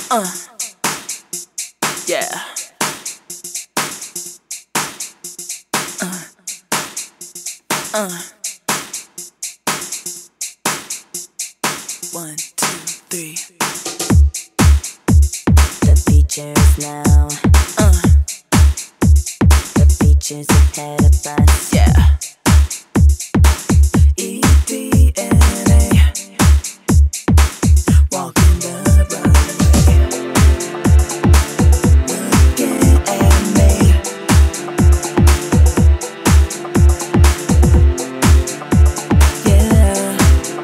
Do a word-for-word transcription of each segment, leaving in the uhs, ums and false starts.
Uh, yeah. Uh, uh. One, two, three. The features now. Uh, The features ahead of us. yeah. E D N A. Walking the runway. Looking at me. Yeah.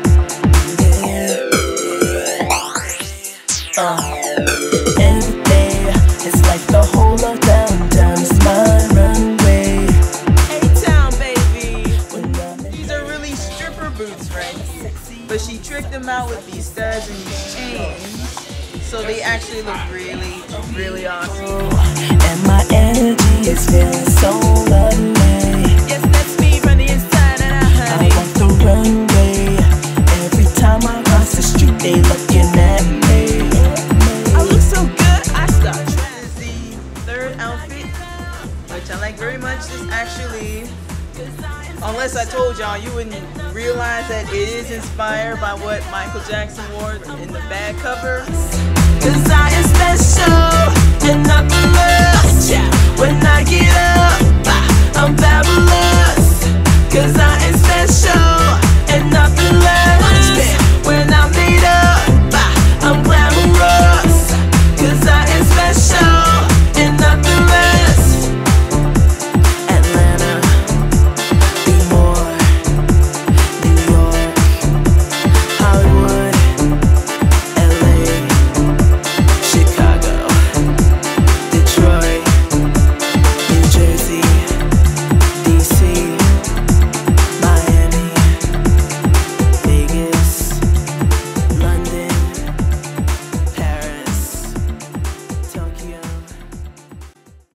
Yeah. Uh. Every day, it's like the whole of downtown is my runway. A-Town, baby. These are really stripper boots right here. But she tricked them out with these studs and these chains. So they actually look really, really awesome. And my energy is feeling so lovely. Yes, that's me from the inside and out, I honey. walk the runway. Every time I cross the street, they looking at me. I look so good, I start trying. This is the third outfit, which I like very much. This actually, unless I told y'all, you wouldn't realize that it is inspired by what Michael Jackson wore in the bad cover. Cause I am special and not the less. When I get up, I'm fabulous. Cause I am special.